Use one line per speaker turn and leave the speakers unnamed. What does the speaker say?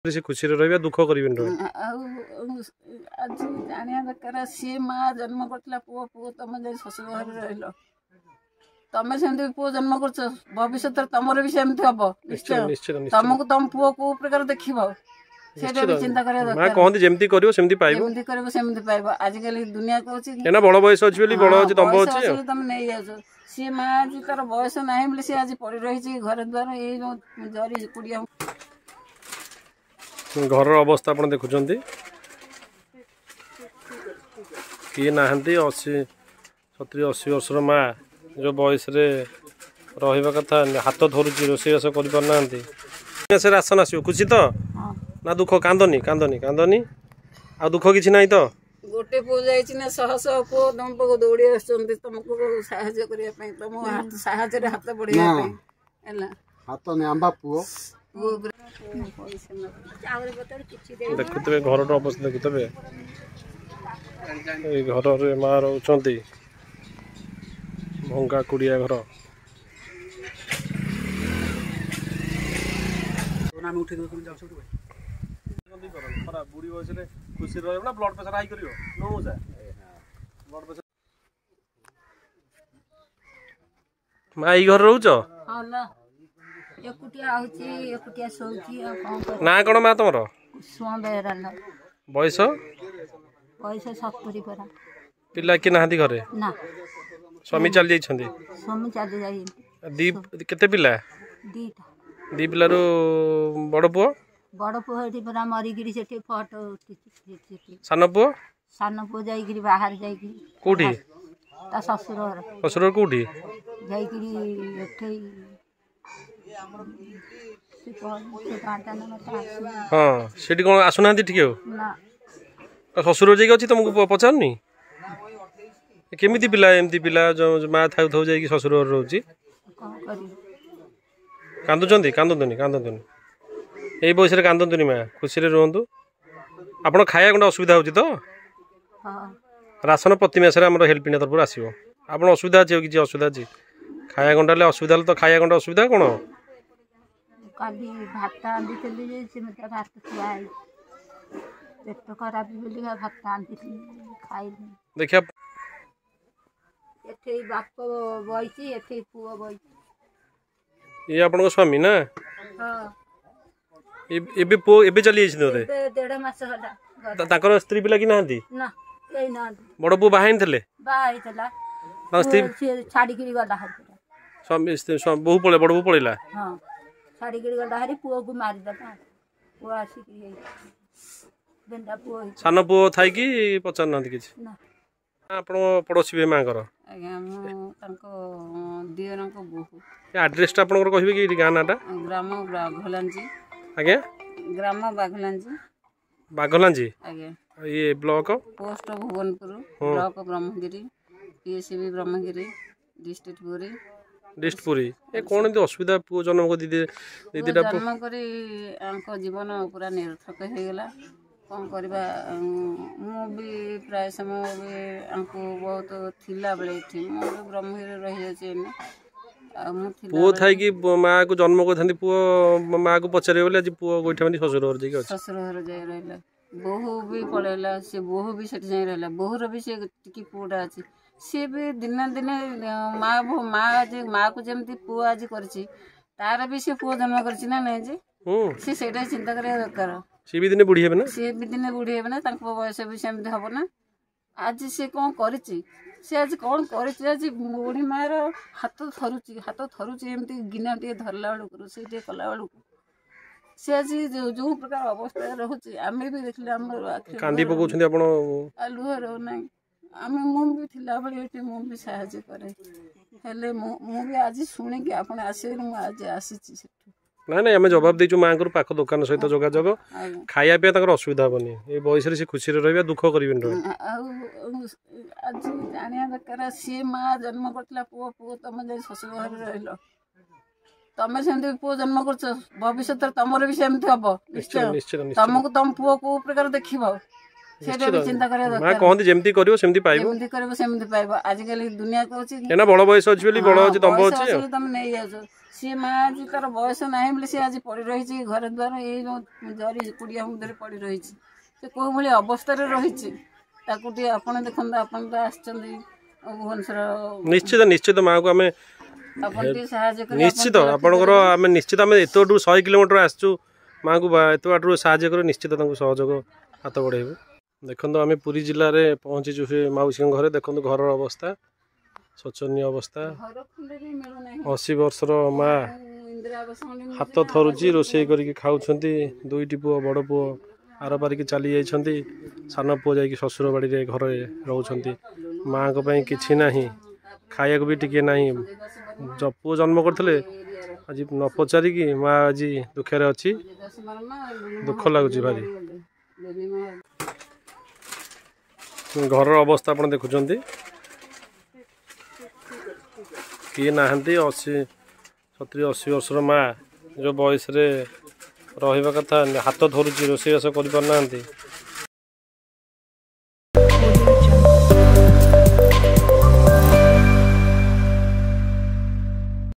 से खुशी रहा दुख करें
आज जाना दरकार सी माँ जन्म करता पुओ पुओ तुम जाए शशुर घर रही तुम सेमती पुओ जन्म कर भविष्य तुम भी सेमती हम निश्चय तुमको तुम पुओ को प्रकार देख चिंता करा आजिकल दुनिया कौन बड़ बयस अच्छी तुम नहीं जाओ सी माँ आज तार बयस ना बोले सी आज पड़ रही घर द्वार ये जरी कुड़िया
घर अवस्था आप देखुं किए ना 80 70 80 वर्षर माँ जो बयस रहा कथा हाथ धरुची रोषेबास कर राशन आसो खुशी तो ना दुख कांदनी कांदनी कांदनी आ दुख किसी ना तो
गोटे पुओ जाइना शह शह पुओ तुम पाक दौड़ी आमको साहय करने तुम साहय हाथ बढ़ाई
हाथ निंबा पुओ
देखुवे घर अवस्था देखुवे घर माँ रोच भंगा कुड़िया घर बुढ़ी बयस खुशी रहा ब्लड प्रेसर हाई कर माँ ई घर रोच ना कौन माँ तुम बयस
बयस 70 परा
पिला किए ना घरे स्वामी चली जाइए
स्वामी चली जाइए
केते पिला दी पिलारू बड़ पुओ
बड़ पुओ ये पूरा मरिकी से फटो
सान
पुओ जाइए बाहर जाइए
कौटी
ससुर
ससुर कौटी हाँ से कौन आसुना ठीक ससुर जाइए अच्छी तुमको पचारूनी केमी पिला एमती पिला जो माँ था जाइए ससुर घर रोच कांदुंट कांदुनी कांदुनी यही बयस कांदुनी माँ खुशी रुहतु आप खाया गंडा असुविधा हो तो राशन प्रति मसरे आम हेल्प इंडिया तरफ आसो आप असुविधा अच्छे किसी असुविधा अच्छी खाया गंडा असुविधा तो खाया गंडा असुविधा कौन
भात भात पेट खराब भात खाई
देखिए
बाप बही पुओ बही
ये आपन स्वामी ना एबे पो एबे चली जाइछन
डेढ़ मास
ताकर स्त्री पिला कि नाहंती
ना एई ना
बड़ पो बाहाइन थले
बाहाई थला
स्त्री
छाड़ी किरी गला हर
स्वामी बहु पळे बड़ बहु पळेला
हां छाड़ी किरी गला हरी पुओ को मारी दता वो आसी कि बेंडा पुओ
सान पुओ थाई कि पचार नाहंती किछ
ना
आपण पड़ोसी बे मां कर
आज्ञा दियर बोहू
एड्रेस टा आपन कहबे कि गाँ नाटा
ग्राम बाघलांजी
आज्ञा
ग्राम बाघलांजी
बाघलांजी
आज्ञा
ये block
post Bhubanpur block Brahmagiri PSB Brahmagiri district Puri
ए कोन असुविधा पुओ जन्म को दीदीटा
जन्म करी जीवन पूरा निरर्थक हो गला कौन करवा भी प्राय समय भी आमको बहुत थिला बेले ब्रह्मगिरी रही
पुओ थाई कि माँ को जन्म कर पुओ माँ को पचारे बोले आज पुओ गोइठा बांधी ससुर घर जाइए
ससुर घर जाए रहा बोहू भी पलैला से बोहू भी सेठी जाए रहा बोहूर भी से टी पुओटा अच्छी सी भी दिने दिने माँ को जमी पुओ आज कर भी से पुओ जन्म कर सी से चिंता करा दरकार
सी भी दिने बुढ़ी ना
सी भी दिने बुढ़ी हे ना बयस भी सेमती हम ना आज सी कौन कर आज कौन कर बुढ़ी मार हाथ थरुची एमती गिना टे धरला बेलू रोसे कला बेलू सी आज जो प्रकार अवस्था रोचे आम भी देखले
कांदी पकाउछन आपण
लुह रो ना आम मुझे थिला बेले मुझे साहय करे हेले भी आज शुणिकी आप आसे आज आसी
ना ना आम जवाब देचु माँ को पाख दुकान सहित जोगाजोग खाया पीया असुविधा हेनी ये बयस से खुशी रहा दुख करें
आज जाना दरकार सी माँ जन्म करता पुओ पुओ तुम जाए शशुर घर रही तुम सेमती पुओ जन्म कर भविष्य तुम भी सेमती हम निश्चय तुमको तुम पुओ को प्रकार देख चिंता करा आजिकल दुनिया कौन बड़ बयस अच्छी तुम नहीं जाओ सी माँ आज तार बयस ना बोले सी आज पड़ रही घर द्वार ये जरी कुड़िया मुदे पड़ रही से कौ भाई अवस्था रही आपड़ देखो आपन तो आसचंदी भुवनेश्वर
निश्चित निश्चित माँ को आम निश्चित आपणकर आम निश्चित आम एत बाटू 100 किलोमीटर आसचु माँ को एत बाटू साहय कर निश्चित सहयोग हाथ बढ़ेबू। देखो आम पुरी जिले में पहुँचीचु से मौसी घरे देखो घर अवस्था शोचनीय अवस्था 80 वर्षर माँ हाथ थरुची रोषे करके खाऊँ दुईटी पुओ बड़ पुओ आर पारिक चली जाइछन्ति सान पुओ जाइए शशुर बाड़ी घर रोच माँ को किछि नाही खाया भी टिके नहीं पुओ जन्म करते आज न पचारिकी माँ आज दुखे अच्छी दुख लगुच भारी घर अवस्था आप देखुं किए नहांती 70-80 वर्षर माँ जो बयस रहा कथा हाथ धरुची रोषेईबास कर